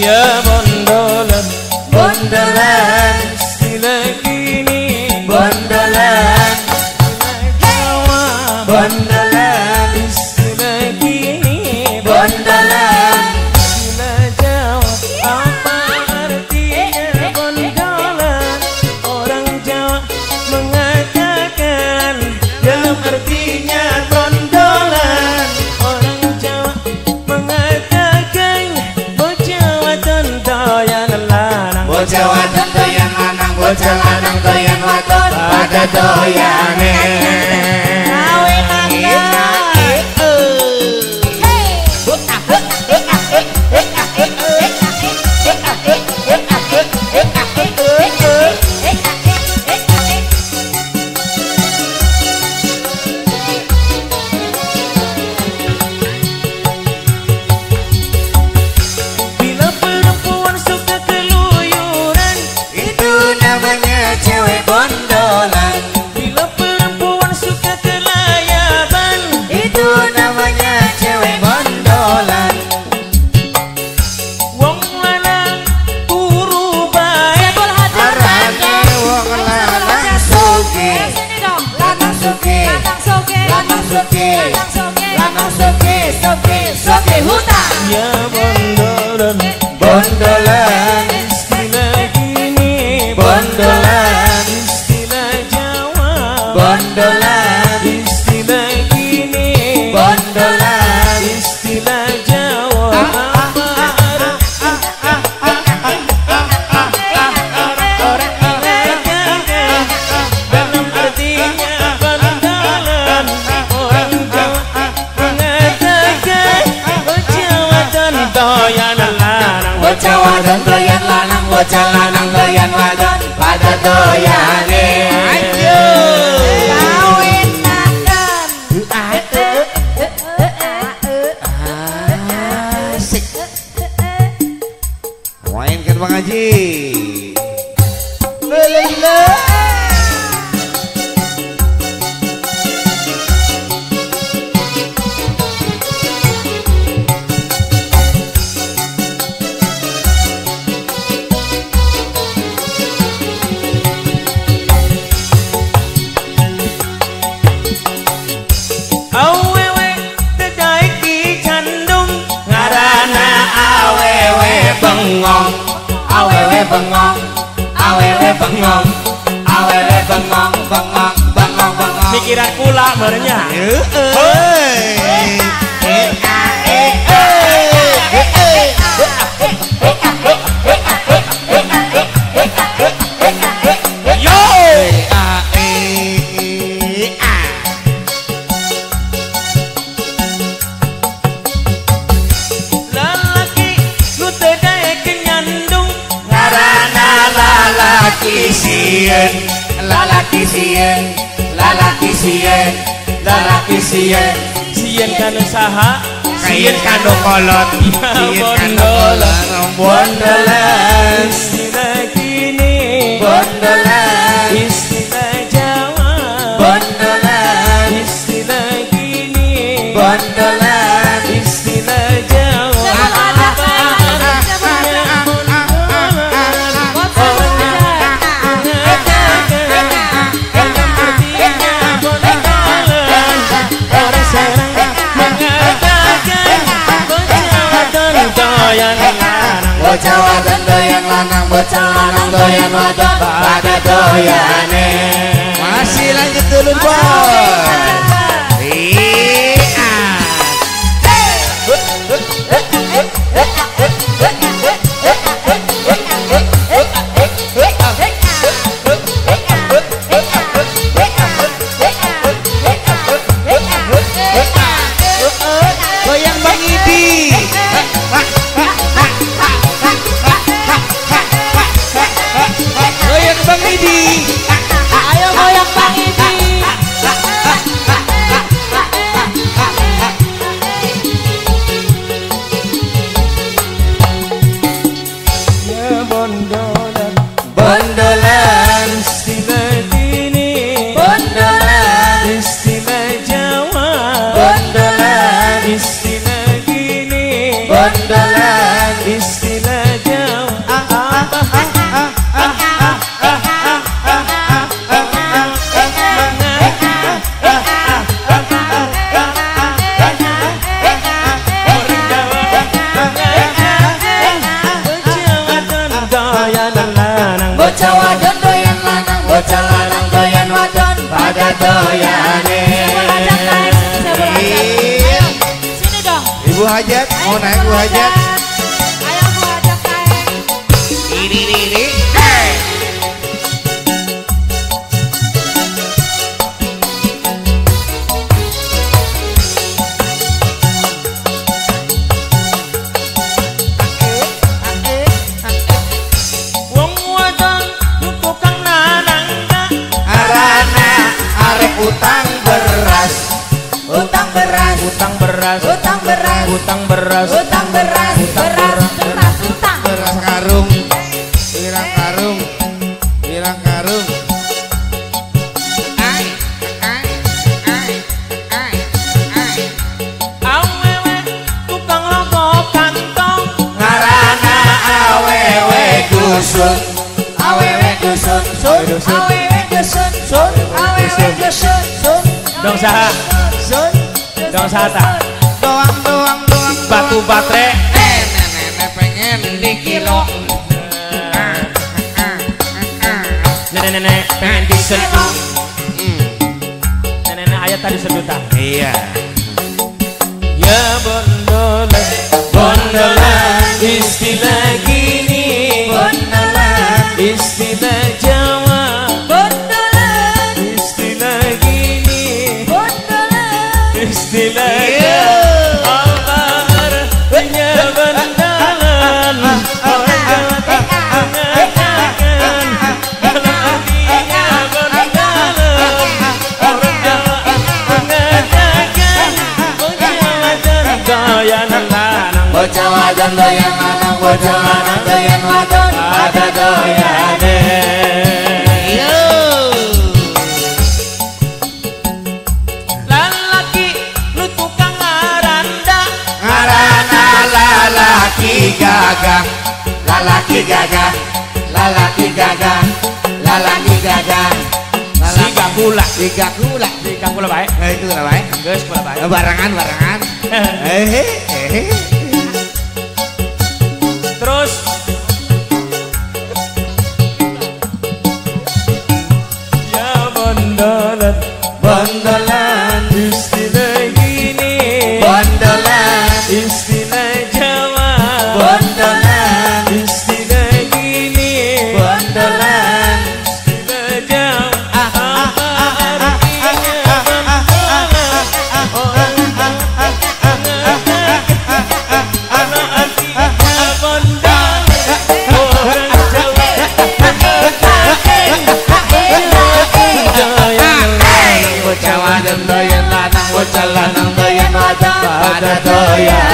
Ya bondolan, bondolan, istilah kini bondolan, Jawa, bondolan, istilah kini bondolan, istilah Jawa. Apa artinya bondolan? Orang Jawa mengatakan dalam artinya bondolan. Orang Jawa mengatakan bocah wadon doyan lanang, bocah wadon doyan lanang, bocah lanang doyan wadon pada doyane. Bila perempuan suka keluyuran, Itu namanya cewek bondolan. bila perempuan suka kelayaban, Itu namanya cewek bondolan. wong lanang turu bae Arane wong lanang sugih, lanang sugih, lanang sugih, lanang sugih, sugih, sugih hutang. ya bondolan, Bondolan, istilah kini bondolan, istilah Jawa, bondolan, istilah kini bondolan. istilah Jawa. Dalam artinya bondolan, orang Jawa mengatakan bocah wadon doyan lanang, Bocah wadon doyan lanang, bocah lanang doyan wadon pada doyane. Asik. Mainkan Bang Haji. Lelele. awewe tedai ki candung Ngarana awewe bengong, awewe bengong, awewe bengong, awewe bengong, bengong, bengong, bengong. pikiran kula merenya. Yo, lalaki nu tedai ki nyandung Ngarana lalaki sieun, lalaki sieun, lalaki sieun, lalaki sieun. sieun kanu saha Sieun kanu kolot, sieun kanu kolot. Bondolan, istilah kini bondolan, istilah Jawa, bondolan, istilah kini bondolan. istilah Jawa. Orang serang mengatakan bocah wadon doyan lanang, Bocah wadon doyan lanang, bocah lanang doyan wadon pada doyane. Masih lanjut dulu boy. Goyang Bang Idi. Goyang Bang Idi. Ayo goyang Bang Idi. ya bondolan, Bondolan, istilah kini bondolan, istilah Jawa, bondolan, istilah kini bondolan, istilah bocah wadon doyan lanang, bocah lanang doyan wadon pada doyane. Sini dong. Ibu hajat, mau naik Bu hajat? Ayo Bu ajak naik. Ini. Wong wadon tukang nanangga Arana arep utang beras, utang beras, utang beras utang beras, utang beras utang beras, Beras utang. beras karung, pirang karung, pirang karung. Ai, ai, ai, ai, ai. awewe tukang rokok kantong Ngarana awewe dusun, awewe dusun, sun, awewe dusun, sun, awewe dusun, sun. dong saha Sun, dong saha ta doang. batu baterai Nenek pengen dikilo. nenek-nenek pengen disentuh nenek-nenek ayat tadi sedutan Iya. ya bondolan bondolan istilah gini Bondolan, istilah Jawa Bondolan. istilah gini Bondolan. istilah Iya. Albar punya bondolan orang Jawa tak mengatakan kalau artinya bondolan orang Jawa mengatakan bocah wadon doyan lanang bocah wadon doyan wadon pada doyane. Yo. lalaki lu tukang ngaranda Ngarana lalaki gagah, lalaki gagah, lalaki gagah, lalaki gagah. siga gula Tiga kula. siga gula baik Itu lah baik. geus gula baik Barangan. terus ya bondolan Bondolan, istilah gini bondolan, istilah Jawa bondolan, istilah gini bondolan. istilah Jawa apa artinya bondolan orang apa artinya bondolan orang Jawa Bocah wadon doyan lanang, bocah lanang doyan wadon pada doyan.